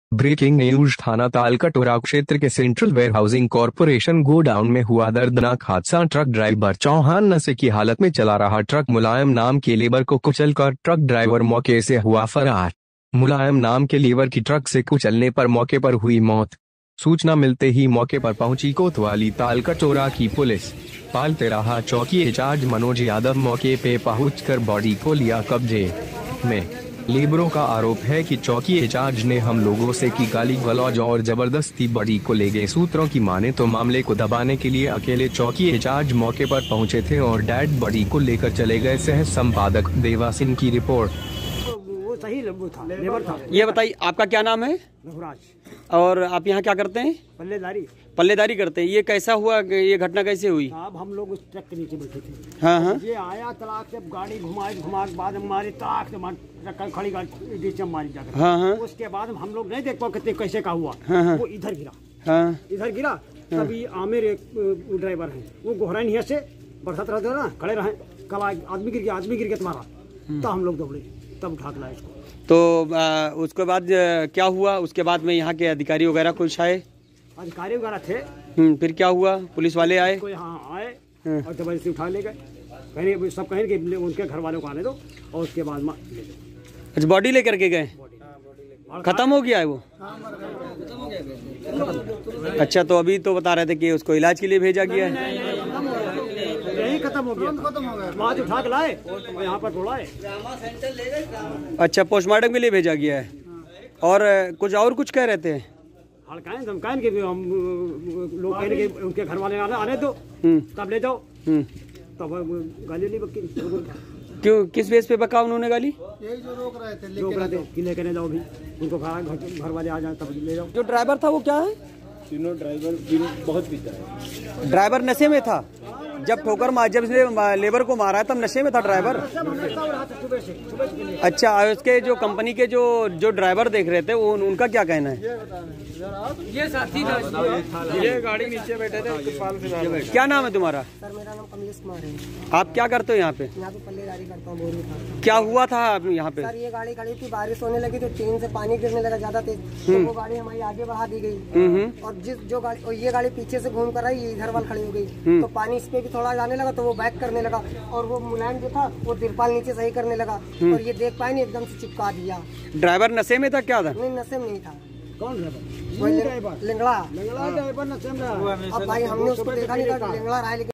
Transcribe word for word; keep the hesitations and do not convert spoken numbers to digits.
Breaking news. थाना तालकटोरा क्षेत्र के central warehousing corporation godown में हुआ दर्दनाक हादसा। ट्रक ड्राइवर चौहान नशे की हालत में चला रहा ट्रक मुलायम नाम के लेबर को कुचलकर ट्रक ड्राइवर मौके से हुआ फरार। मुलायम नाम के लेबर की ट्रक से कुचलने पर मौके पर हुई मौत। सूचना मिलते ही मौके पर पहुंची कोतवाली तालकटोरा की पुलिस। पालते रहा चौकी इंचार्ज मनोज यादव मौके पे पहुंचकर बॉडी को लिया कब्जे में। लेबरों का आरोप है कि चौकी इंचार्ज ने हम लोगों से की गाली गलौज और जबरदस्ती बॉडी को ले गए। सूत्रों की माने तो मामले को दबाने के लिए अकेले चौकी इंचार्ज मौके पर पहुंचे थे और डेड बॉडी को लेकर चले गए। सह संपादक देवा सिंह की रिपोर्ट। वो सही था, लेबर था। ये बताइए आपका क्या नाम है? रघुराज। और आप यहाँ क्या करते हैं? पल्लेदारी। पल्लेदारी करते हैं। ये कैसा हुआ, ये घटना कैसे हुई? अब हम लोग उस ट्रक के नीचे बैठे थे। हाँ हाँ। ये आया तलाक से गाड़ी घुमाए घुमा के बाद हमारी तलाक से ट्रक खड़ी गाड़ी मारी जाकर। हाँ हाँ। उसके बाद हम लोग नहीं देख पाओ कितने कैसे का हुआ। हाँ हाँ। वो इधर गिरा। हाँ। इधर गिरा तभी आमिर एक ड्राइवर है वो गोहरा नहीं से बरसात रहते ना खड़े रहे। कब आदमी गिर गया, आदमी गिर गया तुम्हारा, तब हम लोग दौड़े, तब उठा के लाए इसको। तो आ, उसके बाद क्या हुआ? उसके बाद में यहाँ के अधिकारी वगैरह कुछ आए? अधिकारी वगैरह थे। हम्म, फिर क्या हुआ? पुलिस वाले आए? कोई यहाँ आए और जबरदस्ती उठा ले गए। कहीं सब कहें कि उनके घर वालों को आने दो और उसके बाद में ले दो। अच्छा, बॉडी लेकर के गए? खत्म हो गया है वो? अच्छा, तो अभी तो बता रहे थे कि उसको इलाज के लिए भेजा गया है। यही खत्म हो गया, वहाँ से उठा के लाए और यहाँ पर छोड़ा है। अच्छा, पोस्टमार्टम के लिए भेजा गया है। और कुछ और कुछ कह रहे थे? हड़काएं धमकाएं कि हम लोग कहें कि उनके घर वाले आने आने दो, तब ले जाओ। तब गाली नहीं बकी। क्यों, किस बेस पे बका उन्होंने गाली? यही जो रोक रहे थे, रोक रहे थे कि लेके नहीं जाओ भी, उनको घर घर वाले आ जाए तब ले जाओ। जो ड्राइवर था वो क्या है? तीनों ड्राइवर बहुत पीता है। ड्राइवर नशे में था जब ठोकर मार, जब इसने लेबर को मारा तब नशे में था ड्राइवर? अच्छा, उसके जो कंपनी के जो जो ड्राइवर देख रहे थे वो उनका क्या कहना है? ये साथी था, ये गाड़ी नीचे बैठे थे। क्या नाम है तुम्हारा? सर मेरा नाम कमलेश कुमार है। आप क्या करते हो यहाँ पे? यहाँ पे पल्लेदारी करता हूँ, बोरी था। क्या हुआ था आप यहाँ पे? सर ये गाड़ी खड़ी थी, बारिश होने लगी तो टीन से पानी गिरने लगा ज्यादा तेज, तो वो गाड़ी हमारी आगे बढ़ा दी गई और जिस जो गाड़ी और ये गाड़ी पीछे से घूम कर आई, ये इधर वाल खड़ी हो गई तो पानी इस पे भी थोड़ा जाने लगा तो वो बैक करने लगा और वो मुलायम जो था वो तिरपाल नीचे सही करने लगा और ये देख पाए नहीं, एकदम से चिपका दिया। ड्राइवर नशे में था क्या था? नहीं, नशे में नहीं था। कौन ड्राइवर? लिंगड़ा। लिंगड़ा ड्राइवर नशे में। अब भाई हमने उसको देखा नहीं था, लिंगड़ा रहा।